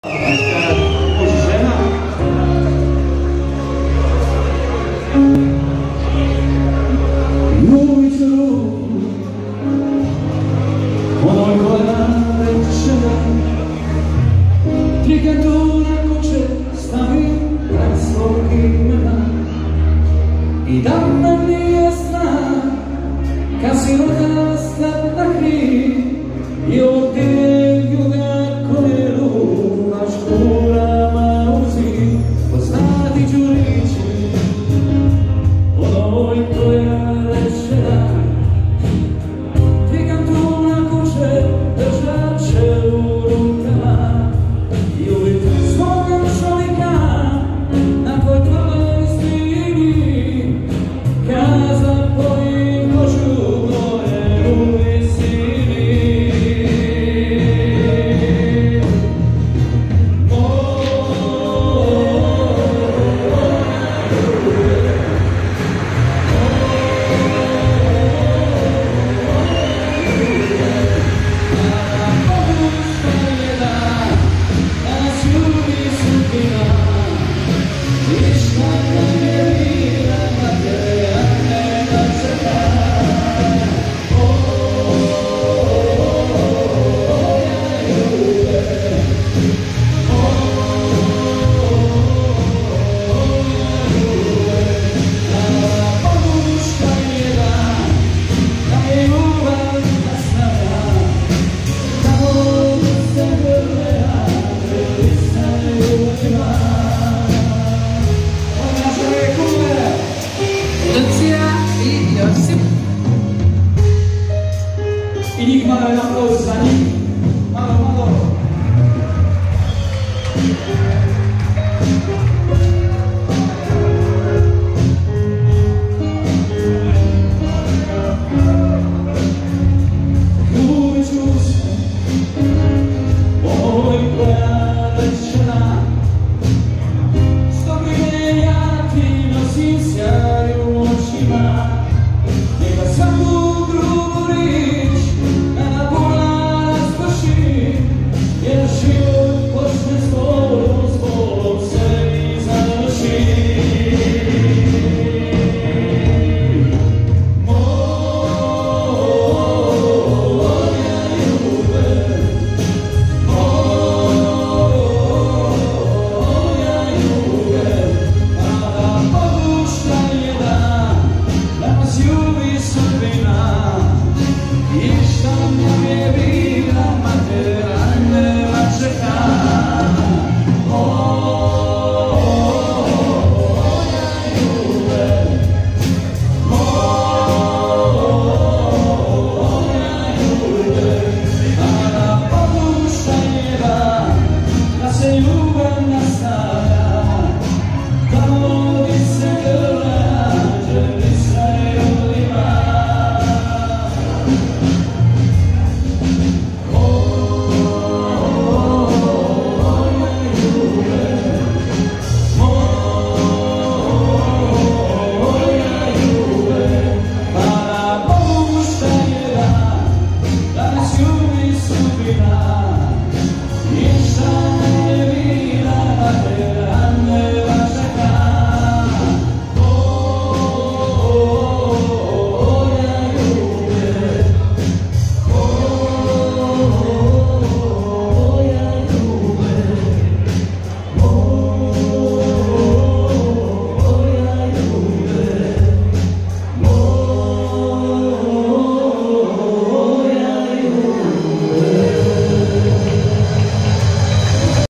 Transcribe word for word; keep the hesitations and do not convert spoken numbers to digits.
I da me nije strah kad si rodila slatna hri i odjelju ga kolelu na škurama uzi poznati ću riči onoj koja reče da tri kantuna kuće držat će u rukama i uvijek svoga čovjeka na tvoj tvoj stini casa poi prosciutto e un vestiti oh, I niech ma na aplauz za nim. Malo, malo.